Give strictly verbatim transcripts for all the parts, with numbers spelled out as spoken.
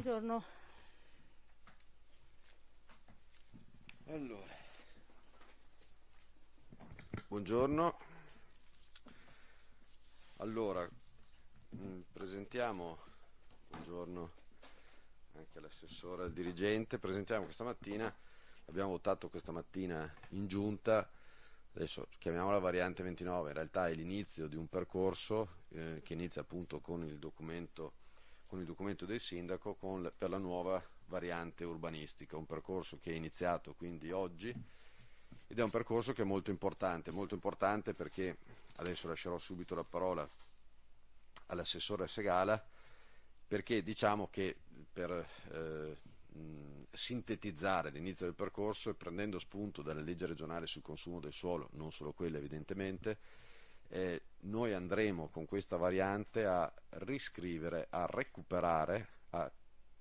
Buongiorno. Allora, buongiorno. Allora, mh, presentiamo, buongiorno anche all'assessore, al dirigente, presentiamo questa mattina, abbiamo votato questa mattina in giunta, adesso chiamiamola variante ventinove, in realtà è l'inizio di un percorso eh, che inizia appunto con il documento, con il documento del sindaco con, per la nuova variante urbanistica, un percorso che è iniziato quindi oggi ed è un percorso che è molto importante, molto importante perché adesso lascerò subito la parola all'assessore Segala, perché diciamo che per eh, mh, sintetizzare l'inizio del percorso e prendendo spunto dalla legge regionale sul consumo del suolo, non solo quella evidentemente, eh, noi andremo con questa variante a riscrivere, a recuperare, a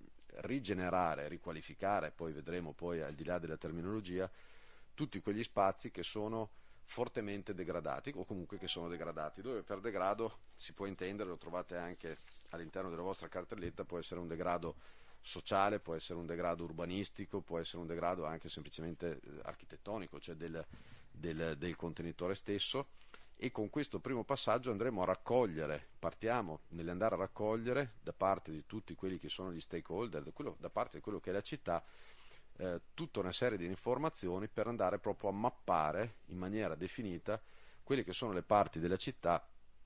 rigenerare, riqualificare, poi vedremo poi al di là della terminologia, tutti quegli spazi che sono fortemente degradati o comunque che sono degradati, dove per degrado si può intendere, lo trovate anche all'interno della vostra cartelletta, può essere un degrado sociale, può essere un degrado urbanistico, può essere un degrado anche semplicemente architettonico, cioè del, del, del contenitore stesso. E con questo primo passaggio andremo a raccogliere, partiamo nell'andare a raccogliere da parte di tutti quelli che sono gli stakeholder, da, quello, da parte di quello che è la città, eh, tutta una serie di informazioni per andare proprio a mappare in maniera definita quelle che sono le parti della città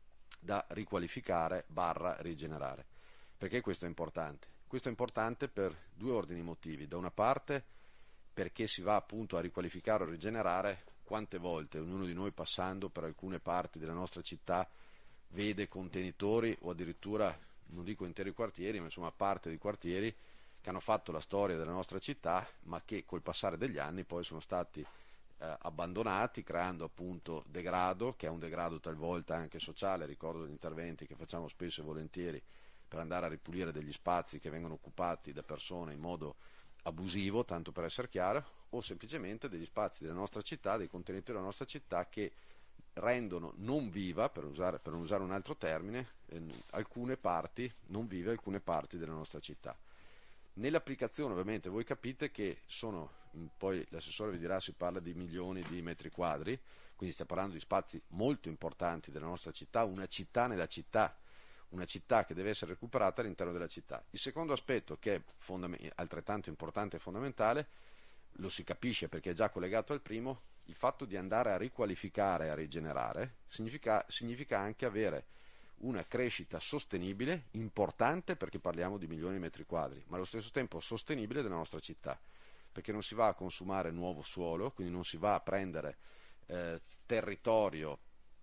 da riqualificare barra rigenerare. Perché questo è importante? Questo è importante per due ordini motivi. Da una parte perché si va appunto a riqualificare o rigenerare. Quante volte ognuno di noi passando per alcune parti della nostra città vede contenitori o addirittura, non dico interi quartieri, ma insomma parte di quartieri che hanno fatto la storia della nostra città, ma che col passare degli anni poi sono stati eh, abbandonati, creando appunto degrado, che è un degrado talvolta anche sociale. Ricordo gli interventi che facciamo spesso e volentieri per andare a ripulire degli spazi che vengono occupati da persone in modo abusivo, tanto per essere chiaro, o semplicemente degli spazi della nostra città, dei contenitori della nostra città che rendono non viva, per usare, per non usare un altro termine, eh, alcune parti, non vive alcune parti della nostra città. Nell'applicazione ovviamente voi capite che sono, poi l'assessore vi dirà, si parla di milioni di metri quadri, quindi stiamo parlando di spazi molto importanti della nostra città, una città nella città, una città che deve essere recuperata all'interno della città. Il secondo aspetto, che è fondament- altrettanto importante e fondamentale, lo si capisce perché è già collegato al primo, il fatto di andare a riqualificare e a rigenerare significa, significa anche avere una crescita sostenibile, importante perché parliamo di milioni di metri quadri, ma allo stesso tempo sostenibile della nostra città, perché non si va a consumare nuovo suolo, quindi non si va a prendere eh, territorio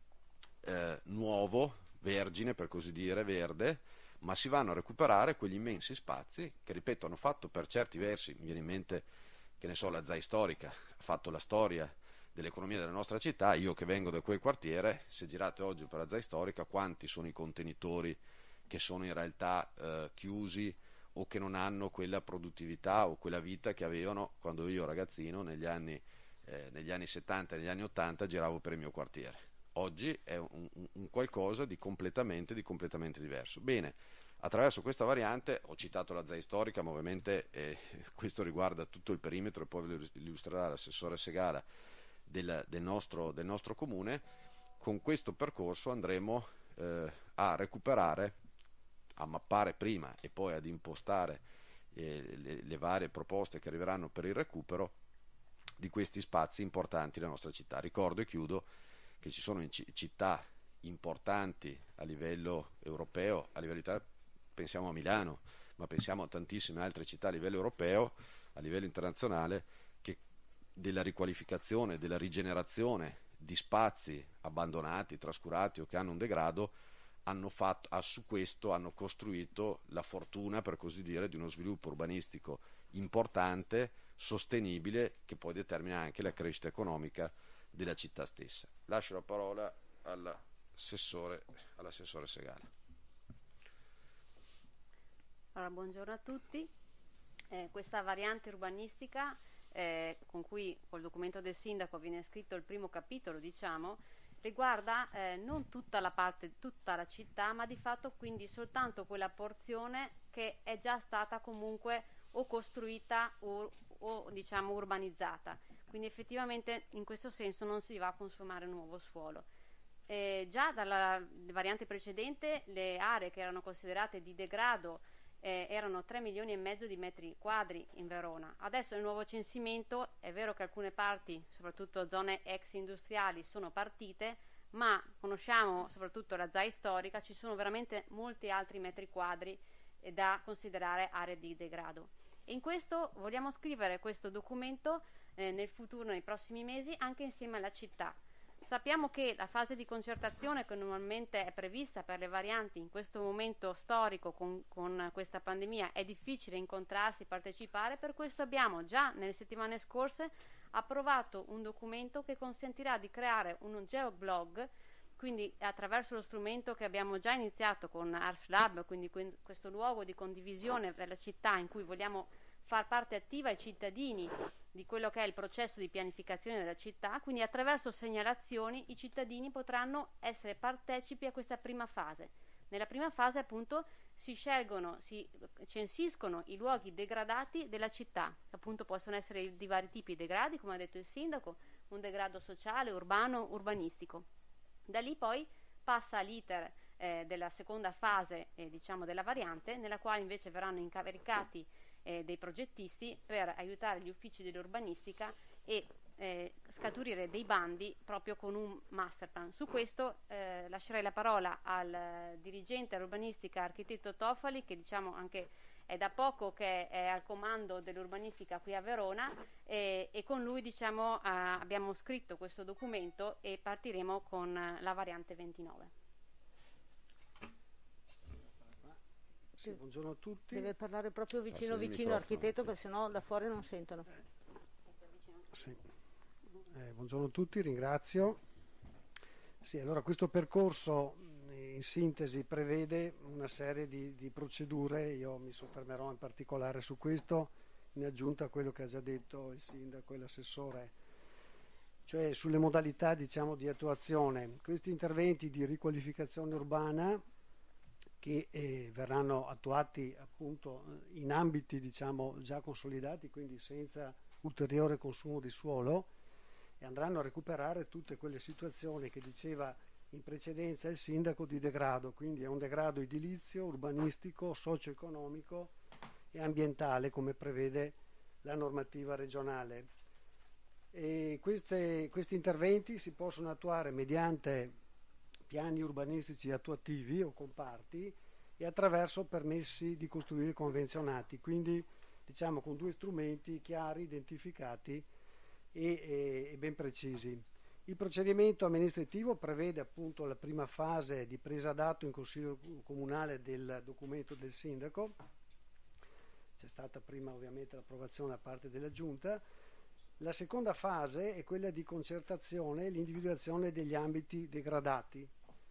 eh, nuovo, vergine per così dire, verde, ma si vanno a recuperare quegli immensi spazi che, ripeto, hanno fatto per certi versi, mi viene in mente, che ne so, la Z A I storica, ha fatto la storia dell'economia della nostra città. Io che vengo da quel quartiere, se girate oggi per la Z A I storica, quanti sono i contenitori che sono in realtà eh, chiusi o che non hanno quella produttività o quella vita che avevano quando io ragazzino negli anni, eh, negli anni settanta e negli anni ottanta giravo per il mio quartiere. Oggi è un, un, un qualcosa di completamente, di completamente diverso. Bene, attraverso questa variante, ho citato la Z A I storica, ma ovviamente eh, questo riguarda tutto il perimetro e poi ve lo illustrerà l'assessore Segala del, del, nostro, del nostro comune. Con questo percorso andremo eh, a recuperare, a mappare prima e poi ad impostare eh, le, le varie proposte che arriveranno per il recupero di questi spazi importanti della nostra città. Ricordo e chiudo che ci sono in c- città importanti a livello europeo, a livello italiano, pensiamo a Milano, ma pensiamo a tantissime altre città a livello europeo, a livello internazionale, che della riqualificazione, della rigenerazione di spazi abbandonati, trascurati o che hanno un degrado, hanno fatto, ah, su questo hanno costruito la fortuna, per così dire, di uno sviluppo urbanistico importante, sostenibile, che poi determina anche la crescita economica della città stessa. Lascio la parola all'assessore, all'assessore Segala. Allora, buongiorno a tutti. Eh, questa variante urbanistica eh, con cui col documento del sindaco viene scritto il primo capitolo, diciamo, riguarda eh, non tutta la parte, tutta la città, ma di fatto quindi soltanto quella porzione che è già stata comunque o costruita o, o diciamo urbanizzata. Quindi effettivamente in questo senso non si va a consumare nuovo suolo. Eh, già dalla variante precedente le aree che erano considerate di degrado eh, erano tre milioni e mezzo di metri quadri in Verona. Adesso nel nuovo censimento è vero che alcune parti, soprattutto zone ex industriali, sono partite, ma conosciamo soprattutto la Z A I storica, ci sono veramente molti altri metri quadri eh, da considerare aree di degrado. E in questo vogliamo scrivere questo documento eh, nel futuro, nei prossimi mesi, anche insieme alla città. Sappiamo che la fase di concertazione che normalmente è prevista per le varianti in questo momento storico con, con questa pandemia è difficile incontrarsi, partecipare, per questo abbiamo già nelle settimane scorse approvato un documento che consentirà di creare un geoblog, quindi attraverso lo strumento che abbiamo già iniziato con Ars Lab, quindi questo luogo di condivisione per la città in cui vogliamo far parte attiva ai cittadini di quello che è il processo di pianificazione della città, quindi attraverso segnalazioni i cittadini potranno essere partecipi a questa prima fase. Nella prima fase appunto si scelgono, si censiscono i luoghi degradati della città, appunto possono essere di vari tipi di degradi, come ha detto il sindaco, un degrado sociale, urbano, urbanistico. Da lì poi passa l'iter eh, della seconda fase eh, diciamo della variante, nella quale invece verranno incaricati Eh, dei progettisti per aiutare gli uffici dell'urbanistica e eh, scaturire dei bandi proprio con un master plan. Su questo eh, lascerei la parola al eh, dirigente urbanistica architetto Tofali, che diciamo anche è da poco che è al comando dell'urbanistica qui a Verona, e, e con lui diciamo eh, abbiamo scritto questo documento e partiremo con eh, la variante ventinove. Sì, buongiorno a tutti. Deve parlare proprio vicino Passi il vicino architetto, microfono. perché sennò da fuori non sentono. Sì. Eh, buongiorno a tutti, ringrazio. Sì, allora questo percorso in sintesi prevede una serie di, di procedure, io mi soffermerò in particolare su questo, in aggiunta a quello che ha già detto il sindaco e l'assessore, cioè sulle modalità diciamo di attuazione. Questi interventi di riqualificazione urbana che eh, verranno attuati appunto in ambiti diciamo già consolidati, quindi senza ulteriore consumo di suolo, e andranno a recuperare tutte quelle situazioni che diceva in precedenza il sindaco di degrado, quindi è un degrado edilizio, urbanistico, socio-economico e ambientale come prevede la normativa regionale. E queste, questi interventi si possono attuare mediante piani urbanistici attuativi o comparti e attraverso permessi di costruire convenzionati, quindi diciamo con due strumenti chiari, identificati e, e, e ben precisi. Il procedimento amministrativo prevede appunto la prima fase di presa d'atto in Consiglio Comunale del documento del sindaco, c'è stata prima ovviamente l'approvazione da parte della Giunta. La seconda fase è quella di concertazione e l'individuazione degli ambiti degradati.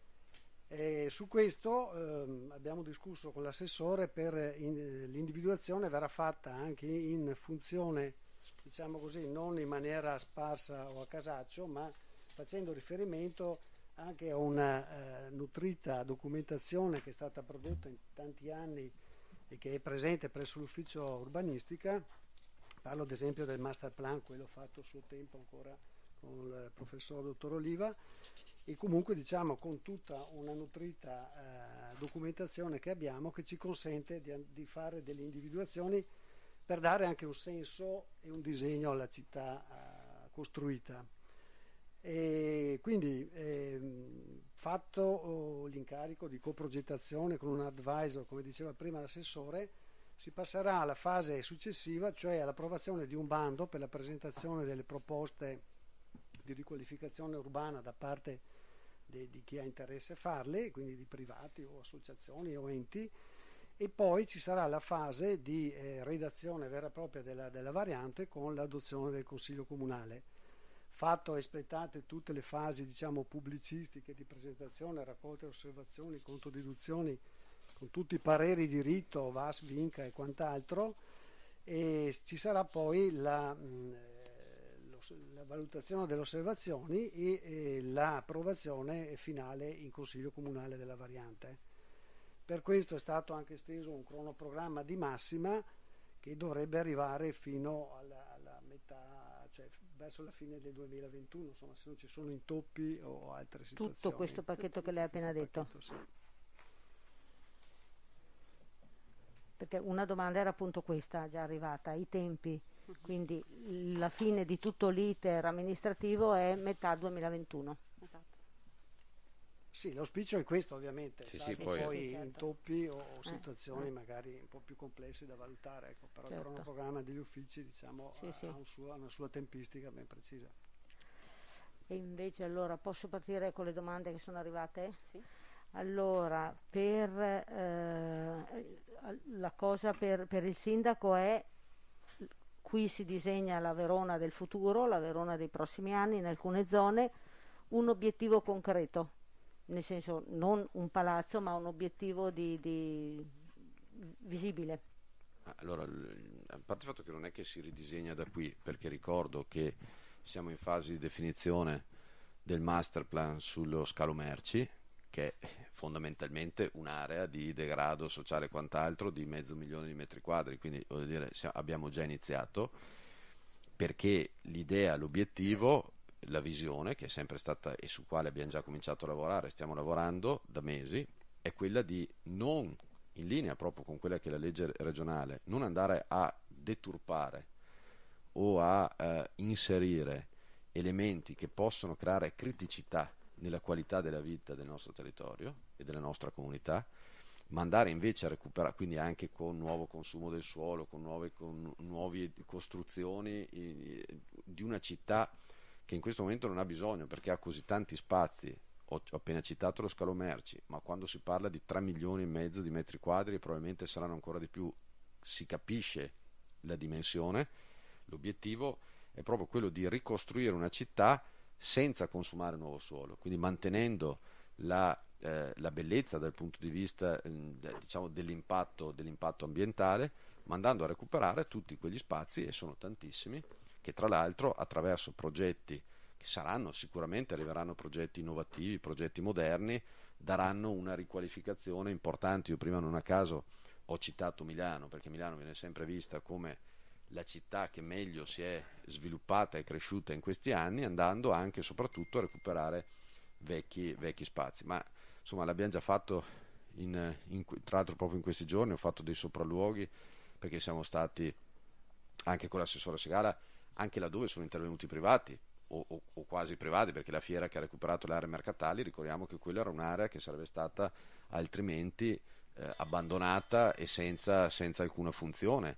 E su questo ehm, abbiamo discusso con l'assessore, per in, l'individuazione verrà fatta anche in funzione, diciamo così, non in maniera sparsa o a casaccio, ma facendo riferimento anche a una eh, nutrita documentazione che è stata prodotta in tanti anni e che è presente presso l'ufficio urbanistica. Parlo ad esempio del master plan, quello fatto a suo tempo ancora con il professor dottor Oliva, e comunque diciamo con tutta una nutrita eh, documentazione che abbiamo, che ci consente di, di fare delle individuazioni per dare anche un senso e un disegno alla città eh, costruita. E quindi eh, fatto oh, l'incarico di coprogettazione con un advisor, come diceva prima l'assessore, si passerà alla fase successiva, cioè all'approvazione di un bando per la presentazione delle proposte di riqualificazione urbana da parte de, di chi ha interesse a farle, quindi di privati o associazioni o enti, e poi ci sarà la fase di eh, redazione vera e propria della, della variante con l'adozione del Consiglio Comunale. Fatto espletate tutte le fasi diciamo pubblicistiche di presentazione, raccolte osservazioni, controdeduzioni, con tutti i pareri di rito, V A S, Vinca e quant'altro, e ci sarà poi la, mh, lo, la valutazione delle osservazioni e, e l'approvazione finale in Consiglio Comunale della variante. Per questo è stato anche steso un cronoprogramma di massima che dovrebbe arrivare fino alla, alla metà, cioè verso la fine del duemilaventuno, insomma, se non ci sono intoppi o altre situazioni. Tutto questo pacchetto che lei ha appena detto. Pacchetto, sì. Perché una domanda era appunto questa, già arrivata, i tempi, quindi la fine di tutto l'iter amministrativo è metà duemilaventuno. Esatto. Sì, l'auspicio è questo ovviamente, Sì, salvo sì, poi- poi Sì, certo. intoppi o, o Eh, situazioni eh. magari un po' più complesse da valutare, ecco, però Certo. il cronoprogramma degli uffici diciamo, Sì, ha, sì. ha un suo- una sua tempistica ben precisa. E invece allora posso partire con le domande che sono arrivate? Sì. Allora, per eh, la cosa per, per il sindaco è, qui si disegna la Verona del futuro, la Verona dei prossimi anni in alcune zone, un obiettivo concreto, nel senso non un palazzo ma un obiettivo di, di visibile. Allora, l- a parte il fatto che non è che si ridisegna da qui, perché ricordo che siamo in fase di definizione del master plan sullo scalo merci, che è fondamentalmente un'area di degrado sociale e quant'altro di mezzo milione di metri quadri, quindi voglio dire, sia- abbiamo già iniziato, perché l'idea, l'obiettivo, la visione, che è sempre stata e su quale abbiamo già cominciato a lavorare, stiamo lavorando da mesi, è quella di non, in linea proprio con quella che è la legge regionale, non andare a deturpare o a eh, inserire elementi che possono creare criticità nella qualità della vita del nostro territorio e della nostra comunità, ma andare invece a recuperare, quindi anche con nuovo consumo del suolo, con nuove, con nuove costruzioni eh, di una città che in questo momento non ha bisogno perché ha così tanti spazi. Ho ho appena citato lo scalo merci, ma quando si parla di tre milioni e mezzo di metri quadri, probabilmente saranno ancora di più, si capisce la dimensione. L'obiettivo è proprio quello di ricostruire una città senza consumare nuovo suolo, quindi mantenendo la, eh, la bellezza dal punto di vista eh, diciamo dell'impatto, dell'impatto ambientale, ma andando a recuperare tutti quegli spazi, e sono tantissimi, che tra l'altro attraverso progetti che saranno sicuramente, arriveranno progetti innovativi, progetti moderni, daranno una riqualificazione importante. Io prima non a caso ho citato Milano, perché Milano viene sempre vista come la città che meglio si è sviluppata e cresciuta in questi anni, andando anche e soprattutto a recuperare vecchi, vecchi spazi. Ma insomma l'abbiamo già fatto, in, in, tra l'altro proprio in questi giorni ho fatto dei sopralluoghi, perché siamo stati anche con l'assessore Segala, anche laddove sono intervenuti privati, o, o, o quasi privati, perché la fiera che ha recuperato le aree mercatali, ricordiamo che quella era un'area che sarebbe stata altrimenti eh, abbandonata e senza, senza alcuna funzione.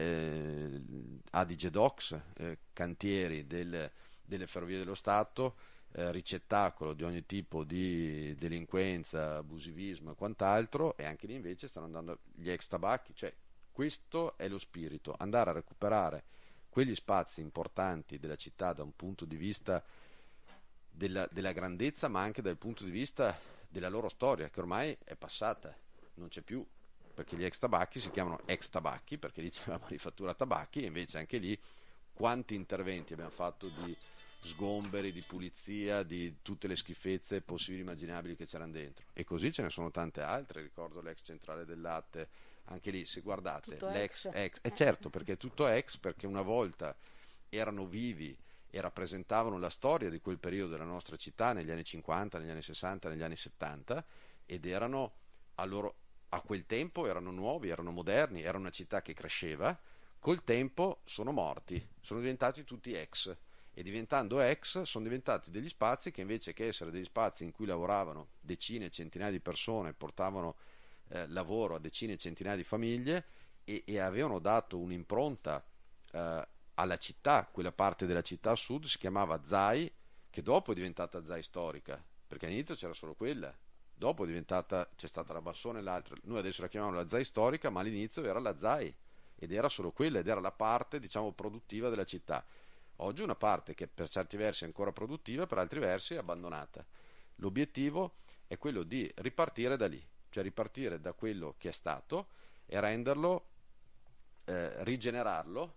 Eh, Adige Docs, eh, cantieri del, delle ferrovie dello Stato, eh, ricettacolo di ogni tipo di delinquenza, abusivismo e quant'altro, e anche lì invece stanno andando gli ex tabacchi. Cioè, questo è lo spirito, andare a recuperare quegli spazi importanti della città da un punto di vista della, della grandezza, ma anche dal punto di vista della loro storia, che ormai è passata, non c'è più, perché gli ex tabacchi si chiamano ex tabacchi perché lì c'è la manifattura tabacchi, e invece anche lì quanti interventi abbiamo fatto di sgomberi, di pulizia, di tutte le schifezze possibili e immaginabili che c'erano dentro, e così ce ne sono tante altre. Ricordo l'ex centrale del latte, anche lì se guardate Tutto l'ex ex. ex, è certo, perché è tutto ex, perché una volta erano vivi e rappresentavano la storia di quel periodo della nostra città negli anni cinquanta, negli anni sessanta, negli anni settanta, ed erano a loro a quel tempo erano nuovi, erano moderni, era una città che cresceva. Col tempo sono morti, sono diventati tutti ex, e diventando ex sono diventati degli spazi che, invece che essere degli spazi in cui lavoravano decine, centinaia di persone, portavano eh, lavoro a decine e centinaia di famiglie, e, e avevano dato un'impronta eh, alla città. Quella parte della città a sud si chiamava Zai, che dopo è diventata Zai storica, perché all'inizio c'era solo quella. Dopo è diventata, c'è stata la Bassone e l'altra. Noi adesso la chiamiamo la Zai storica, ma all'inizio era la Zai, ed era solo quella, ed era la parte, diciamo, produttiva della città. Oggi una parte che per certi versi è ancora produttiva, per altri versi è abbandonata. L'obiettivo è quello di ripartire da lì, cioè ripartire da quello che è stato e renderlo, eh, rigenerarlo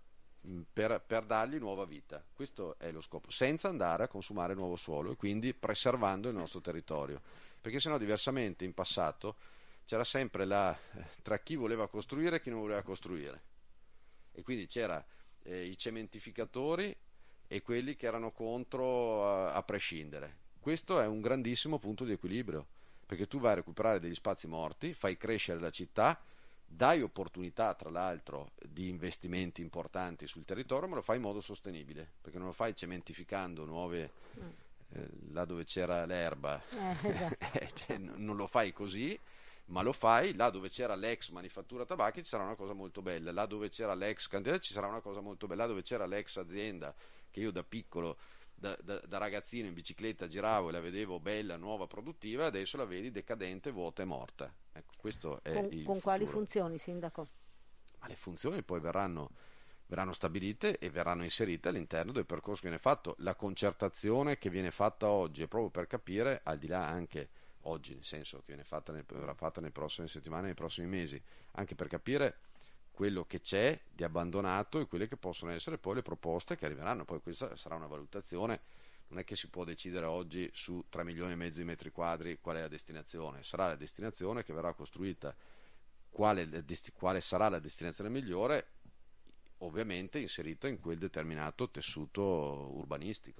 per, per dargli nuova vita. Questo è lo scopo, senza andare a consumare nuovo suolo e quindi preservando il nostro territorio, perché sennò diversamente in passato c'era sempre la tra chi voleva costruire e chi non voleva costruire, e quindi c'era eh, i cementificatori e quelli che erano contro a, a prescindere. Questo è un grandissimo punto di equilibrio, perché tu vai a recuperare degli spazi morti, fai crescere la città, dai opportunità tra l'altro di investimenti importanti sul territorio, ma lo fai in modo sostenibile, perché non lo fai cementificando nuove eh, là dove c'era l'erba, Eh, esatto. cioè, non lo fai così, ma lo fai là dove c'era l'ex manifattura tabacchi, ci sarà una cosa molto bella, là dove c'era l'ex cantiere ci sarà una cosa molto bella, là dove c'era l'ex azienda che io da piccolo Da, da, da ragazzino in bicicletta giravo e la vedevo bella, nuova, produttiva, adesso la vedi decadente, vuota e morta. Ecco, questo è Con, il con futuro. quali funzioni, sindaco? Ma le funzioni poi verranno, verranno stabilite e verranno inserite all'interno del percorso che viene fatto. La concertazione che viene fatta oggi è proprio per capire, al di là anche oggi, nel senso che viene fatta nel, verrà fatta nelle prossime settimane, nei prossimi mesi, anche per capire quello che c'è di abbandonato e quelle che possono essere poi le proposte che arriveranno. Poi questa sarà una valutazione, non è che si può decidere oggi su tre milioni e mezzo di metri quadri qual è la destinazione, sarà la destinazione che verrà costruita, quale, quale sarà la destinazione migliore, ovviamente inserita in quel determinato tessuto urbanistico.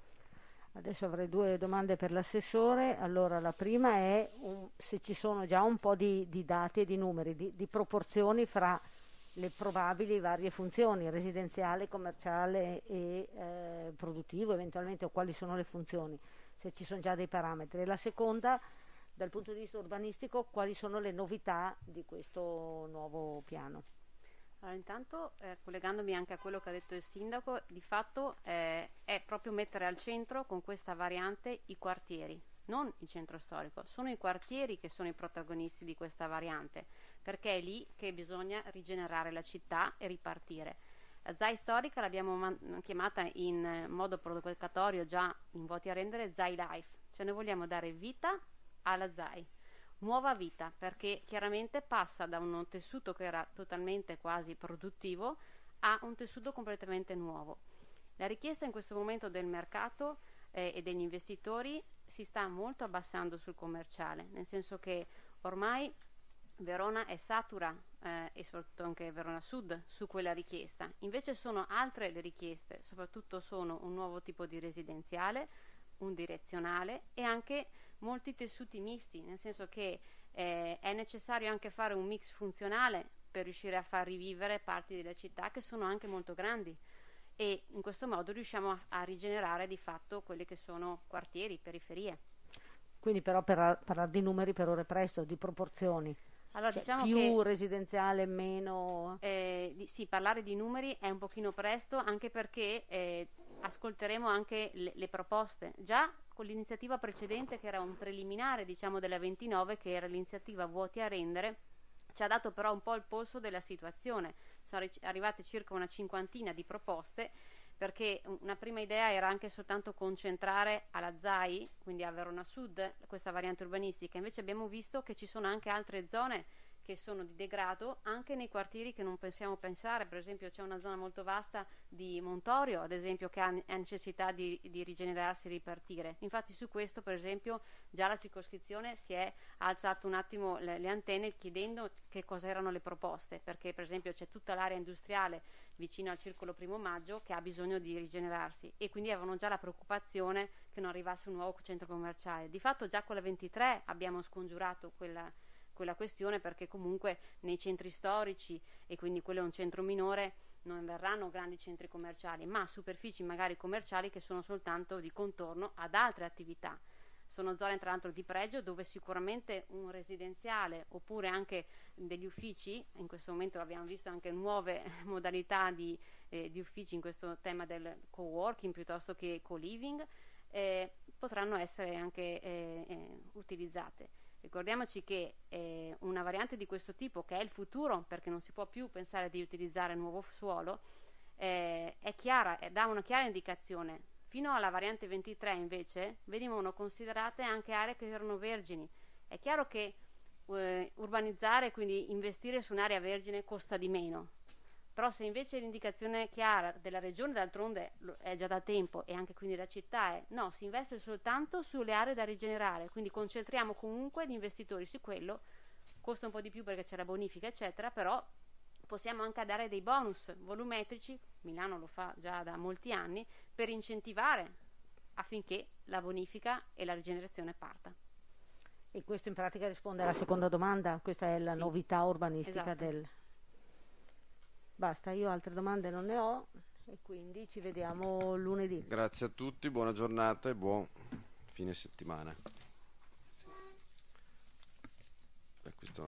Adesso avrei due domande per l'assessore. Allora, la prima è un, se ci sono già un po' di, di dati e di numeri, di, di proporzioni fra le probabili varie funzioni, residenziale, commerciale e eh, produttivo eventualmente, o quali sono le funzioni, se ci sono già dei parametri. E la seconda, dal punto di vista urbanistico, quali sono le novità di questo nuovo piano? Allora, intanto, eh, collegandomi anche a quello che ha detto il sindaco, di fatto eh, è proprio mettere al centro con questa variante i quartieri, non il centro storico, sono i quartieri che sono i protagonisti di questa variante, perché è lì che bisogna rigenerare la città e ripartire. La Z A I storica l'abbiamo man- chiamata in modo provocatorio già in voti a rendere Z A I Life, cioè noi vogliamo dare vita alla Z A I. Nuova vita, perché chiaramente passa da un tessuto che era totalmente quasi produttivo a un tessuto completamente nuovo. La richiesta in questo momento del mercato eh, e degli investitori si sta molto abbassando sul commerciale, nel senso che ormai Verona è satura eh, e soprattutto anche Verona Sud su quella richiesta. Invece sono altre le richieste, soprattutto sono un nuovo tipo di residenziale, un direzionale e anche molti tessuti misti, nel senso che eh, è necessario anche fare un mix funzionale per riuscire a far rivivere parti della città che sono anche molto grandi, e in questo modo riusciamo a, a rigenerare di fatto quelli che sono quartieri, periferie. Quindi però per parlare di numeri per ora è presto, di proporzioni. Allora, Cioè, diciamo più che, residenziale, meno... eh, di, sì, parlare di numeri è un pochino presto, anche perché eh, ascolteremo anche le, le proposte. Già con l'iniziativa precedente, che era un preliminare, diciamo, della ventinove, che era l'iniziativa Vuoti a rendere, ci ha dato però un po' il polso della situazione. Sono arri- arrivate circa una cinquantina di proposte, perché una prima idea era anche soltanto concentrare alla Z A I, quindi a Verona Sud, questa variante urbanistica. Invece abbiamo visto che ci sono anche altre zone che sono di degrado, anche nei quartieri che non pensiamo pensare. Per esempio c'è una zona molto vasta di Montorio, ad esempio, che ha necessità di, di rigenerarsi e ripartire. Infatti su questo, per esempio, già la circoscrizione si è alzato un attimo le, le antenne chiedendo che cosa erano le proposte, perché per esempio c'è tutta l'area industriale vicino al Circolo Primo Maggio che ha bisogno di rigenerarsi, e quindi avevano già la preoccupazione che non arrivasse un nuovo centro commerciale. Di fatto già con la ventitré abbiamo scongiurato quella quella questione, perché comunque nei centri storici, e quindi quello è un centro minore, non verranno grandi centri commerciali, ma superfici magari commerciali che sono soltanto di contorno ad altre attività. Sono zone tra l'altro di pregio, dove sicuramente un residenziale oppure anche degli uffici, in questo momento abbiamo visto anche nuove modalità di, eh, di uffici in questo tema del co-working piuttosto che co-living, eh, potranno essere anche eh, eh, utilizzate. Ricordiamoci che eh, una variante di questo tipo, che è il futuro, perché non si può più pensare di utilizzare nuovo suolo, eh, è chiara, dà una chiara indicazione. Fino alla variante ventitré invece venivano considerate anche aree che erano vergini. È chiaro che eh, urbanizzare, quindi investire su un'area vergine, costa di meno, Però se invece l'indicazione chiara della regione, d'altronde è già da tempo, e anche quindi la città, è no, si investe soltanto sulle aree da rigenerare, quindi concentriamo comunque gli investitori su quello, costa un po' di più perché c'è la bonifica eccetera, però possiamo anche dare dei bonus volumetrici, Milano lo fa già da molti anni, per incentivare affinché la bonifica e la rigenerazione parta. E questo in pratica risponde alla seconda domanda, questa è la Sì, novità urbanistica esatto. del... Basta, io altre domande non ne ho e quindi ci vediamo lunedì. Grazie a tutti, buona giornata e buon fine settimana.